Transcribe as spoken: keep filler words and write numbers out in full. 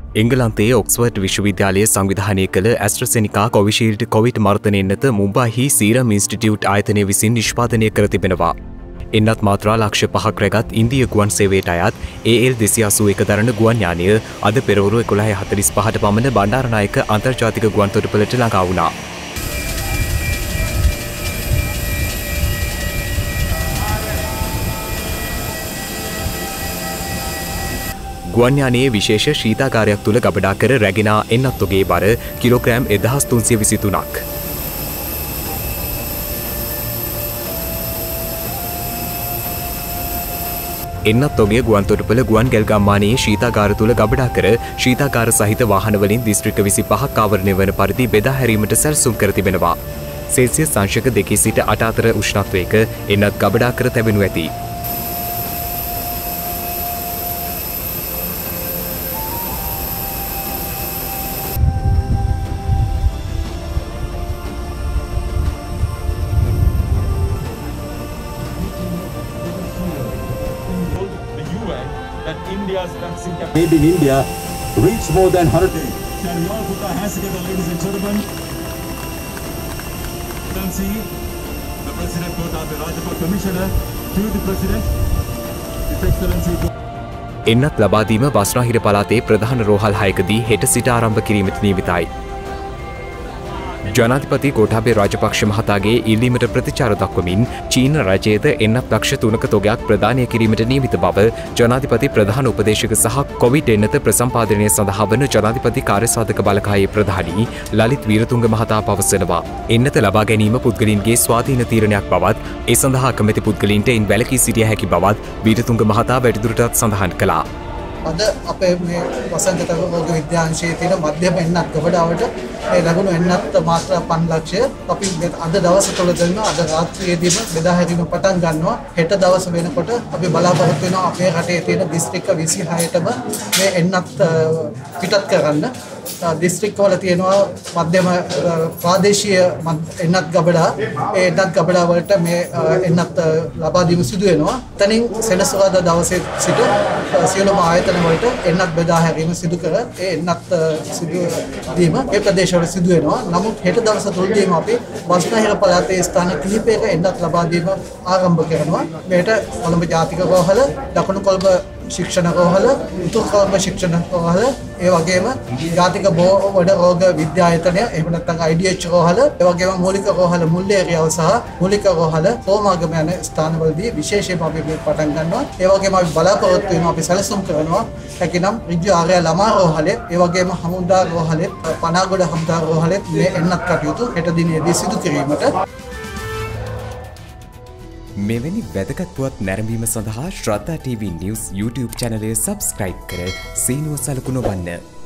එංගලන්තයේ ඔක්ස්ෆර්ඩ් විශ්වවිද්‍යාලය සංවිධානය කළ ඇස්ට්‍රසෙනිකා කොවිෂීල්ඩ් කොවිඩ් මර්ධනය එන්නත මුම්බායිහි සීරම් ඉන්ස්ටිටියුට් ආයතනය විසින් නිෂ්පාදනය කර තිබෙනවා. එන්නත් මාත්‍රා ලක්ෂ පහක් රැගත් ඉන්දිය ගුවන් සේවයට අයත් ඒ එල් දෙසිය අසූ එක දරන ගුවන් යානය අද පෙරවරු එකොළහ හතළිස් පහට පමණ බණ්ඩාරනායක අන්තර්ජාතික ගුවන් තොටුපළට ළඟා වුණා. ගුවන් යානයේ විශේෂ ශීතාගාරයක් තුළ ගබඩා කර රැගෙන එන්නත් ඔගේ බර කිලෝග්‍රෑම් එදහස් තුන්සිය විසි තුනක්. එන්නත් ඔගේ ගුවන් තොටුපළ ගුවන් ගැල්ගම්මානයේ ශීතාගාර තුළ ගබඩා කර ශීතාගාර සහිත වාහනවලින් දිස්ත්‍රික්ක විසි පහක් ආවරණය වන පරිදි බෙදා හැරීමට සැලසුම් කර තිබෙනවා. සෙල්සියස් අංශක දෙකේ සිට අට අතර උෂ්ණත්වයක එන්නත් ගබඩා කර තැබෙනු ඇති. That India's vaccine made in India reach more than one hundred. Can we all put our hands together, ladies and gentlemen? Excellency, the President Gotabaya Rajapaksa Commissioner to the President, His Excellency. එන්නත් ලබා දීම බස්නාහිර පළාතේ ප්‍රධාන රෝහල් හයකදී හෙට සිට ආරම්භ කිරීමට නියමිතයි. ජනාධිපති ගෝඨාභය රාජපක්ෂ මහතාගේ ඉල්ලීමට ප්‍රතිචාර දක්වමින් චීන රජයේද එන්නත් ලක්ෂ තුනක තොගයක් ප්‍රදානය කිරීමට නියමිත බව ජනාධිපති ප්‍රධාන උපදේශක සහ කොවිඩ් එන්නත ප්‍රසම්පාදනය සඳහා වන ජනාධිපති කාර්යසාධක බලකායේ ප්‍රධානී ලලිත් වීරතුංග මහතා පවසනවා. එන්නත ලබා ගැනීම පුද්ගලයන්ගේ ස්වාධීන තීරණයක් බවත් ඒ සඳහා කැමැති පුද්ගලයන්ට ඉන් වැළකී සිටිය හැකි බවත් වීරතුංග මහතා වැඩිදුරටත් සඳහන් කළා. අද අපේ මේ වසන්ත රෝග විද්‍යාංශයේ තියෙන මධ්‍යම එන්නත් ගබඩාවට මේ ලැබුණු එන්නත් මාත්‍රා පන්ස් ලක්ෂය අපි අද දවස තුළ දෙනවා. අද රාත්‍රියේදීම බෙදා හැරීම පටන් ගන්නවා. හෙට දවස වෙනකොට අපි බලාපොරොත්තු වෙනවා අපේ රටේ තියෙන දිස්ත්‍රික්ක විසි හයටම මේ එන්නත් පිටත් කරන්න. දිස්ත්‍රික්කවල තියෙනවා මධ්‍යම ප්‍රාදේශීය එන්නත් ගබඩා. ඒ එන්නත් ගබඩා වලට මේ එන්නත් ලබා දීම සිදු වෙනවා. එතනින් සෙනසුරාදා දවසේ සිට සියලුම ආයතන වලට එන්නත් බෙදා හැරීම සිදු කර ඒ එන්නත් සිදු දීම ඒ ප්‍රදේශවල සිදු වෙනවා. නමුත් හෙට දවස තුලදීම අපි බස්නාහිර පළාතේ ස්ථාන කිහිපයක එන්නත් ලබා දීම ආරම්භ කරනවා. මේට කොළඹ ජාතික රෝහල, දකුණු කොළඹ ශික්ෂණ රෝහල, උතුරු කොළඹ ශික්ෂණ රෝහල, ඒ වගේම ජාතික බෝඩ රෝග විද්‍යායතනය, එහෙම නැත්නම් ආයි ඩී එච් රෝහල, ඒ වගේම මූලික රෝහල මුල්ලේරියාව සහ මූලික රෝහල සෝමාගම යන ස්ථානවලදී විශේෂයෙන්ම අපි මේ පටන් ගන්නවා. ඒ වගේම අපි බලාපොරොත්තු වෙනවා අපි සැලසුම් කරනවා හැකිනම් ඍජු ආර්ය ළමා රෝහලේ, ඒ වගේම හමුදා රෝහලේ, පනාගොඩ හමුදා රෝහලේ මේ එන්නත් කටයුතු හෙට දිනේදී සිදු කිරීමට මෙවැනි වැදගත් පුවත් නැරඹීම සඳහා ශ්‍රද්ධා ටීවී නිවුස් YouTube චැනලය සබ්ස්ක්‍රයිබ් කර සීනුව සලකුණු වන්න.